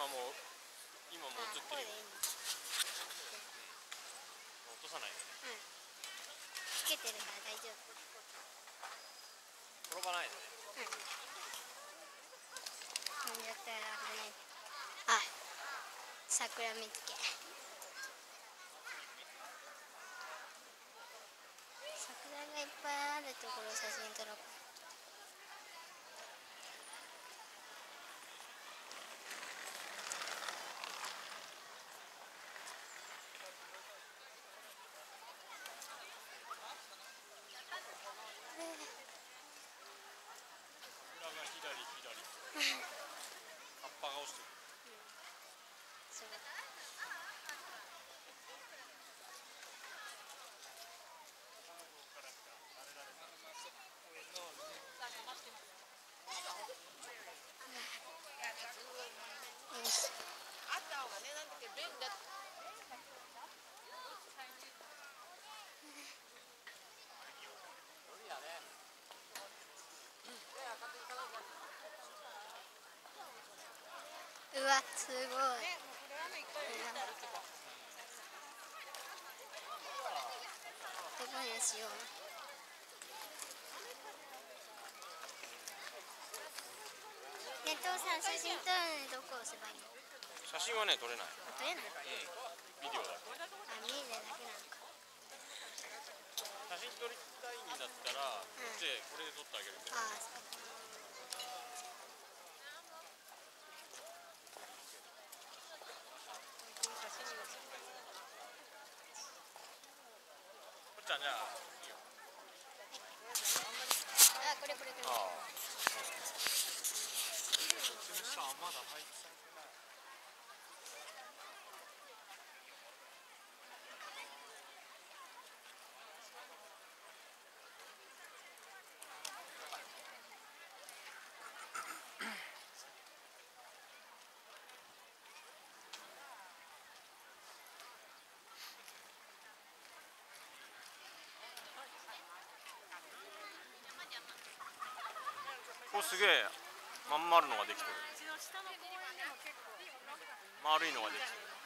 今もう映ってるよ。落とさないよね。 つけてるから大丈夫。 転ばないでね。 なんだったら危ない。あ、桜見つけ。桜がいっぱいあるところ写真撮ろうか。 桜が左。葉っぱが落ちてる。 そう。よし。 あった方がね、なんだっけ、便利だ。 うわ、すごい。どこにしよう。ね、父さん写真撮るのにどこ押せばいいの？ 写真はね撮れない。 撮れない？ ビデオだ。 あ、見えるだけなのか。 写真撮りたいんだったら、こっちでこれで撮ってあげるんだよ。 ああ、そう。 こっちゃんじゃあいいよ。 あ、これ。 ああ。こっちの下はまだ配置されてない。これすげえまん丸のができてる。丸いのができてる。